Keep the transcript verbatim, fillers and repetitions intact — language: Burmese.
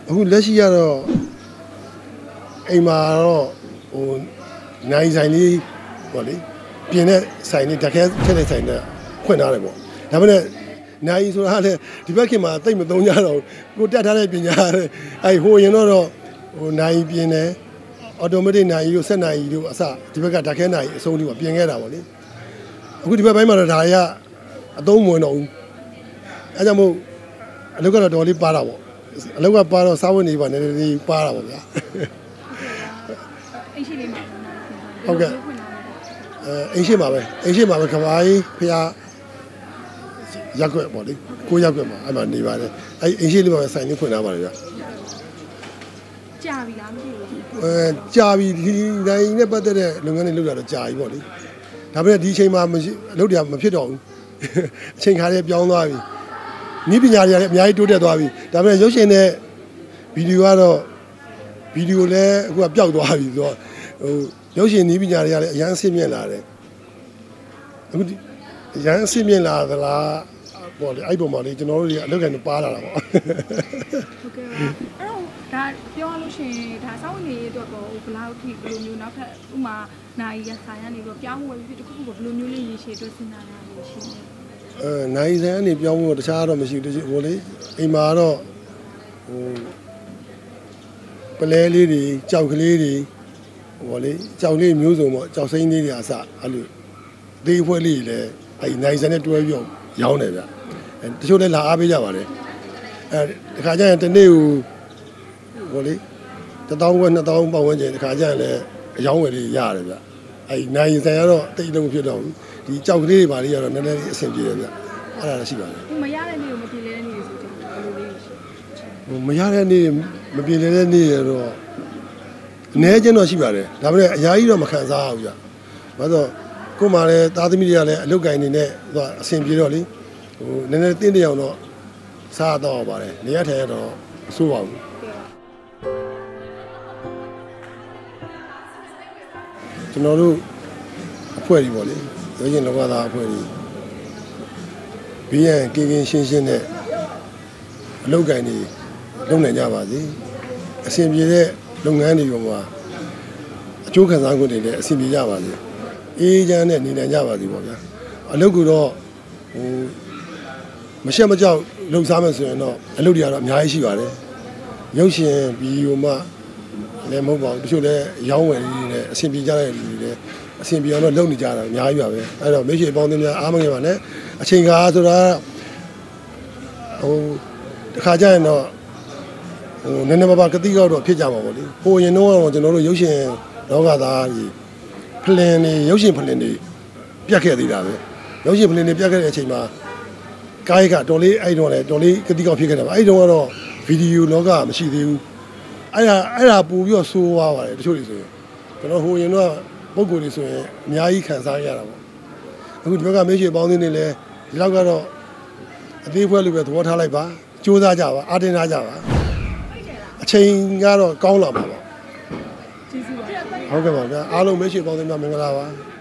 အခုလက်ရှိကတော့အိမ်မှာတော့ဟိုနိုင်ဆိုင်လေးဟောလေပြင်တဲ့ဆိုင်လေးတခဲထက်တဲ့ဆိုင်နဲ့ဖွင့်ထားတယ်ပေါ့ဒါပေမဲ့နိုင်ဆိုတာလည်းဒီဘက်ခင်မှာတိတ်မသုံးကြတော့ကိုတက်ထားတဲ့ပညာအဲဟိုရင်တော့ဟိုနိုင်ပြင်တယ်အော်တိုမက်တစ်နိုင်တို့ဆက်နိုင်တို့အစဒီဘက်ကတခဲနိုင်အဆုံးထိပြင်ခဲ့တာပေါ့လေအခုဒီဘက်ပိုင်းမှာတော့ဒါရအသုံးမဝင်တော့ဘူးအဲကြောင့်မို့အလုပ်ကတော့တော်လေးပါတာပေါ့အလောက်ကပါတော့စားဝတ်နေပါနည်းနည်းလေးပါတာပေါ့ဗျာအိမ်ရှိလေးမှာဟုတ်ကဲ့အဲအိမ်ရှိမှာပဲအိမ်ရှိမှာပဲခမားကြီးဖះရက်ွက်ပေါ့လေကိုရက်ွက်မှာအဲ့မှာနေပါတယ်အဲ့အိမ်ရှိလေးမှာပဲဆိုင်လေးဖွင့်ထားပါတယ်ဗျာကြာပြီလားမသိဘူးအဲကြာပြီဒီတိုင်းနဲ့ပတ်သက်တဲ့လုပ်ငန်းတွေလုပ်တာတော့ကြာပြီပေါ့လေဒါပေမဲ့ဒီအချိန်မှာအလုပ်တွေကမဖြစ်တော့ဘူးအချိန်ခါလေးပြောင်းသွားပြီနည်းပညာတွေကလည်းအများကြီးတိုးတက်သွားပြီဒါပေမဲ့ရုပ်ရှင်နဲ့ဗီဒီယိုကတော့ဗီဒီယိုလည်းအခုကပျောက်သွားပြီဆိုတော့ဟိုရုပ်ရှင်နည်းပညာတွေကလည်းအရန်အဆင့်မြင့်လာတယ်အခုအရန်အဆင့်မြင့်လာသလားပေါ့လေအဲ့ပုံမှာလေကျွန်တော်တို့တွေအလုပ်ကနေပါလာတာပေါ့ဟုတ်ကဲ့ပါအဲ့တော့ဒါပြောရလို့ရှိရင်ဒါစောင့်နေရတော့ကိုဘယ်လောက်ထိဘယ်လိုမျိုးနောက်ထပ်ဥမာနိုင်ရဆိုင်ရနေတော့ပြောင်းဝယ်ပြီးတခုခုဘယ်လိုမျိုးလေးရေရှည်အတွက်စဉ်းစားရလို့ရှိနေအဲနိုင်ဆိုင်ကနေပြောင်းဖို့တခြားတော့မရှိဘူးဟိုလေအိမ်မှာတော့ဟိုပလဲလေးတွေကြောက်ကလေးတွေဟိုလေကြောက်လေးမျိုးစုံပေါ့ကြောက်စိမ့်လေးတွေအစအဲ့လိုဒေးဖွဲလေးလည်းအဲ့နိုင်ဆိုင်နဲ့တွဲပြီးရောင်းတယ်ဗျအဲတချို့လည်းလာအားပေးကြပါတယ်အဲဒီခါကျရင်တနေ့ကိုဟိုလေတသောင်းဝက်နှစ်သောင်းပေါင်ဝင်ကျင်ဒီခါကျရင်လည်းအယောင်းဝယ်လေးရတယ်ဗျအဲ့နိုင်ဆိုင်ကတော့တိတ်လုံးဖြစ်တော့ဘူးဒီကြောက်ကလေးတွေပါလေးကတော့နည်းနည်းလေးအဆင်ပြေတယ်ဗျအဲ့ဒါလည်းရှိပါတယ်မရတဲ့နေ့ကိုမပြေလဲတဲ့နေ့ဆိုတော့ဘယ်လိုလေးရှိဟိုမရတဲ့နေ့မပြေလဲတဲ့နေ့ရတော့အနည်းချင်းတော့ရှိပါတယ်ဒါပေမဲ့အများကြီးတော့မခံစားရဘူးဗျဘာလို့ကို့မှာလည်းသားသမီးတွေကလည်းအလုပ်ကိုင်းနေနဲ့သူကအဆင်ပြေတော့လေဟိုနည်းနည်းတင်းတရောင်တော့စားတော့ပါတယ်နေရထိုင်ရတော့အဆိုးပါဘူးကျွန်တော်တို့အဖွဲ့ကြီးပေါ့လေရုပ်ရှင်လောကသားအဖွဲ့ကြီးဘေးရန်ကင်းကင်းရှင်းရှင်းနဲ့အလုပ်ကိုင်းနေလုပ်နိုင်ကြပါစေအဆင်ပြေတဲ့လုပ်ငန်းတွေပေါ်မှာအကျိုးခံစား권တွေလည်းအဆင်ပြေကြပါစေအေးချမ်းနဲ့နေနိုင်ကြပါစေပေါ့ဗျာအလုပ်ကတော့ဟိုမရှက်မကြောက်လှုပ်ရှားမယ်ဆိုရင်တော့အလုပ်တွေကတော့အများကြီးရှိပါတယ်ရုပ်ရှင်ဗီဒီယိုမှလည်းမဟုတ်ပါဘူးတချို့လည်းရောင်းဝယ်နေတယ်အဆင်ပြေကြတဲ့လူတွေလည်းအဆင်ပြေအောင်တော့လုပ်နေကြတာအများကြီးပါပဲအဲ့တော့မိတ်ဆွေပေါင်းသင်းများအားမငယ်ပါနဲ့အချိန်ကားဆိုတာဟိုတစ်ခါကျရင်တော့ဟိုနည်းနည်းပါးပါးကတိကောက်တော့ဖြစ်ကြမှာပေါ့လေဟိုရင်တော့ကျွန်တော်တို့ရုပ်ရှင်လောကသားကြီးဖလင်နေရုပ်ရှင်ဖလင်နေပြတ်ခဲ့သေးတာပဲရုပ်ရှင်ဖလင်နေပြတ်ခဲ့တဲ့အချိန်မှာကားကတော်လေးအဲ့တော့လေတော်လေးကတိကောက်ဖြစ်ခဲ့တာပါအဲ့တော့ကတော့ဗီဒီယိုလောကမရှိသေးဘူးအဲ့ဒါအဲ့ဒါပို့ပြီးတော့ဆိုးသွားပါတယ်တချို့တွေဆိုရင်ကျွန်တော်ဟိုရင်တော့ပုံကိုယ်တွေဆိုရင်အများကြီးခံစားရတာပေါ့အခုဒီဘက်ကမိတ်ဆွေပေါင်းသင်းနေလဲဒီလောက်ကတော့အသေးဖွဲလို့ပဲသဘောထားလိုက်ပါစူးစမ်းကြပါအားတင်းထားကြပါအချိန်ကတော့ကောင်းလာပါပါကျေးဇူးပါဟုတ်ကဲ့ပါဗျာအားလုံးမိတ်ဆွေပေါင်းသင်းများမင်္ဂလာပါ